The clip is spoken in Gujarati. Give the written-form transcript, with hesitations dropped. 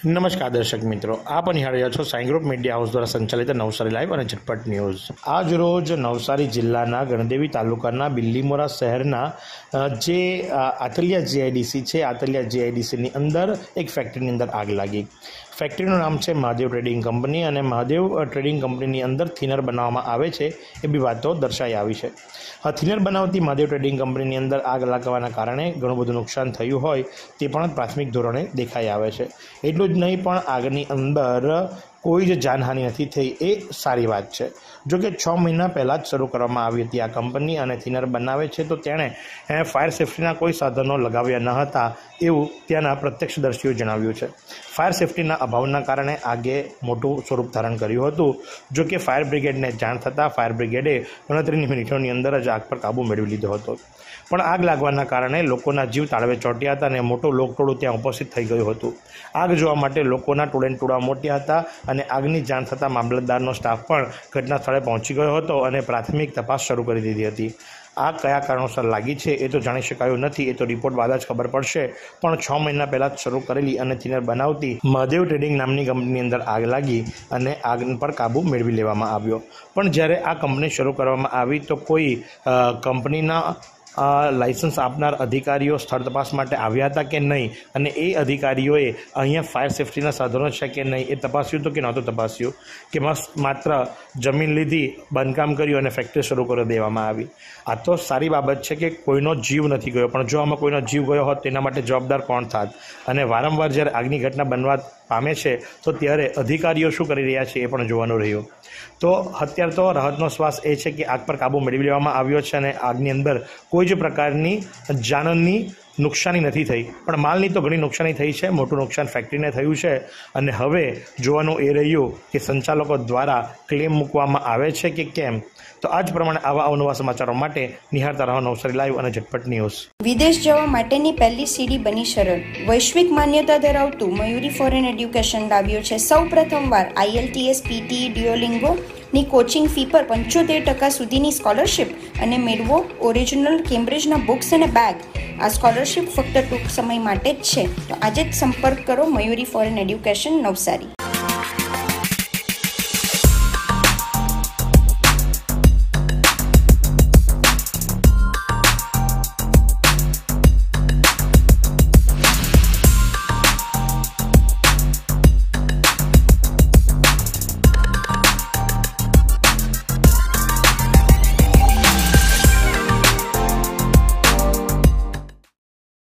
નમસ્કાર દર્શક મિત્રો, આપ નિહાળી રહ્યા છો સાઈ ગ્રુપ મીડિયા હાઉસ દ્વારા સંચાલિત નવસારી લાઈવ અને ઝટપટ ન્યૂઝ। આજ રોજ નવસારી જિલ્લાના ગણદેવી તાલુકાના બિલ્લીમોરા શહેરના જે આતલિયા જીઆઈડીસી છે, આતલિયા જીઆઈડીસીની અંદર એક ફેક્ટરીની અંદર આગ લાગી। ફેક્ટરીનું નામ છે મહાદેવ ટ્રેડિંગ કંપની અને મહાદેવ ટ્રેડિંગ કંપનીની અંદર થિનર બનાવવામાં આવે છે એવી વાતો દર્શાઈ આવી છે। થિનર બનાવતી મહાદેવ ટ્રેડિંગ કંપનીની અંદર આગ લાગવાના કારણે ઘણું બધું નુકસાન થયું હોય તે પણ પ્રાથમિક ધોરણે દેખાઈ આવે છે। એટલું જ નહીં પણ આગની અંદર કોઈ જ જાનહાનિ નથી થઈ એ સારી વાત છે। જો કે 6 મહિના પહેલાં જ શરૂ કરવામાં આવી હતી આ કંપની અને થિનર બનાવે છે તો તેણે ફાયર સેફ્ટીના કોઈ સાધનો લગાવ્યા ન હતા એવું ત્યાંના પ્રત્યક્ષદર્શીઓએ જણાવ્યું છે। ફાયર સેફ્ટીના અભાવના કારણે આગે મોટું સ્વરૂપ ધારણ કર્યું હતું। જો કે ફાયર બ્રિગેડને જાણ થતાં ફાયર બ્રિગેડે ગણતરીની મિનિટોની અંદર જ આગ પર કાબૂ મેળવી લીધો હતો। પણ આગ લાગવાના કારણે લોકોના જીવ તાળવે ચોંટ્યા હતા અને મોટું લોકટોળું ત્યાં ઉપસ્થિત થઈ ગયું હતું। આગ જોવા માટે લોકોના ટોળેટોળા મોટ્યા હતા અને આગની જાણ થતાં મામલતદારનો સ્ટાફ પણ ઘટના સ્થળે પહોંચી ગયો હતો અને પ્રાથમિક તપાસ શરૂ કરી દીધી હતી। આગ કયા કારણોસર લાગી છે એ તો જાણી શકાયું નથી, એ તો રિપોર્ટ બાદ જ ખબર પડશે। પણ 6 મહિના પહેલાં જ શરૂ કરેલી અને થિનર બનાવતી મહાદેવ ટ્રેડિંગ નામની કંપનીની અંદર આગ લાગી અને આગ પર કાબૂ મેળવી લેવામાં આવ્યો। પણ જ્યારે આ કંપની શરૂ કરવામાં આવી તો કોઈ કંપનીના લાયસન્સ આપનાર અધિકારીઓ સ્થળ તપાસ માટે આવ્યા હતા કે નહીં અને એ અધિકારીઓએ અહીંયા ફાયર સેફ્ટીના સાધનો છે કે નહીં એ તપાસ્યું તો કે નહોતું તપાસ્યું, કે માત્ર જમીન લીધી, બાંધકામ કર્યું અને ફેક્ટરી શરૂ કરી દેવામાં આવી। આ તો સારી બાબત છે કે કોઈનો જીવ નથી ગયો, પણ જો આમાં કોઈનો જીવ ગયો હોત તેના માટે જવાબદાર કોણ થાત? અને વારંવાર જ્યારે આગની ઘટના બનવા પામે છે તો ત્યારે અધિકારીઓ શું કરી રહ્યા છે એ પણ જોવાનું રહ્યું। તો અત્યારે તો રાહતનો શ્વાસ એ છે કે આગ પર કાબૂ મેળવી લેવામાં આવ્યો છે અને આગની અંદર કોઈ જ પ્રકારની જાનની નુકસાની નથી થઈ, પણ માલની તો ઘણી નુકસાની થઈ છે। મોટું નુકસાન ફેક્ટરીને થયું છે અને હવે જોવાનું એ રહ્યું કે સંચાલકો દ્વારા ક્લેમ મૂકવામાં આવે છે કે કેમ। તો આજ પ્રમાણે આવા અવનવા સમાચારો માટે નિહાળતા રહો નવસારી લાઈવ અને ઝટપટ ન્યૂઝ। વિદેશ જવા માટેની પહેલી સીડી બની સરળ। વૈશ્વિક માન્યતા ધરાવતું મયુરી ફોરેન એડ્યુકેશન લાવ્યો છે સૌ પ્રથમવાર IELTS, PTE, ડ્યુઓલિંગો ની કોચિંગ ફી પર 75% સુધીની સ્કોલરશિપ અને મેળવો ઓરિજિનલ કેમ્બ્રિજના બુક્સ અને બેગ। આ સ્કોલરશિપ ફક્ત ટૂંક સમય માટે જ છે, તો આજે જ સંપર્ક કરો મયુરી ફોરેન એડ્યુકેશન નવસારી।